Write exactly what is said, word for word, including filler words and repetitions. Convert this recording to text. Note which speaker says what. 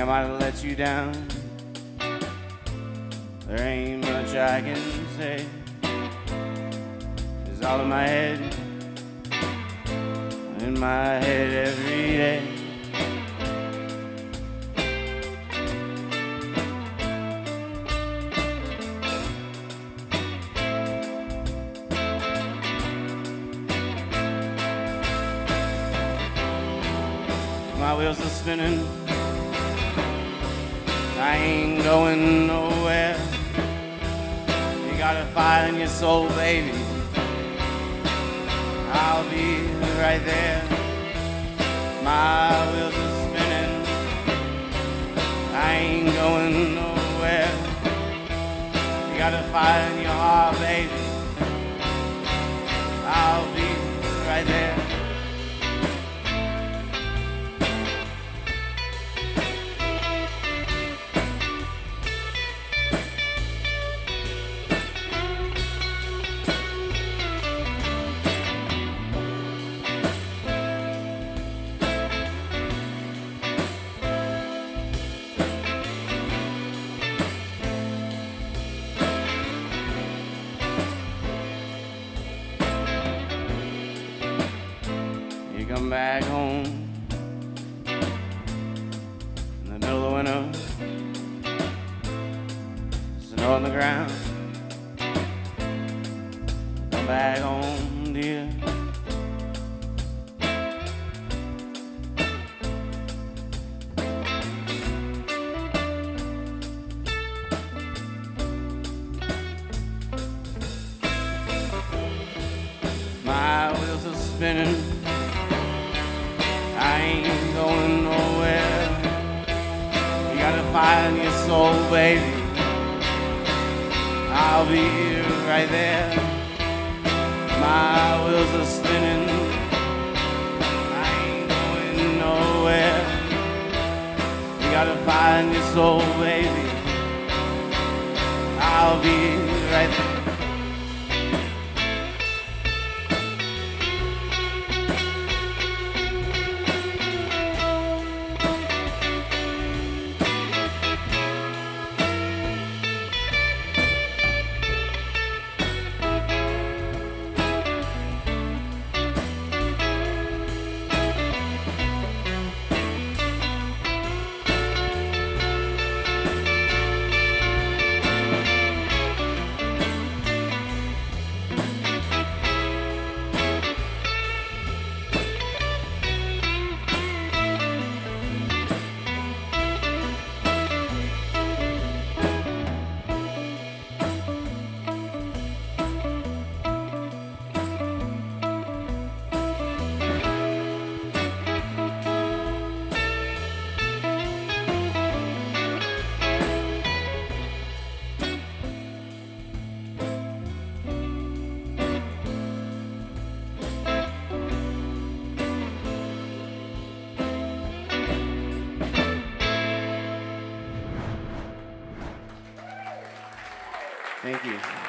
Speaker 1: I might have let you down. There ain't much I can say. It's all in my head, in my head every day. My wheels are spinning, I ain't going nowhere. You got a fire in your soul, baby, I'll be right there. My wheels are spinning, I ain't going nowhere. You got a fire in your heart, baby, I'll be right there. You come back home in the middle of winter, snow on the ground. Come back home, dear. My wheels are spinning, I ain't going nowhere. You got a fire in your soul, baby, I'll be right there. My wheels are spinning, I ain't going nowhere. You got a fire in your soul, baby, I'll be right there. Thank you.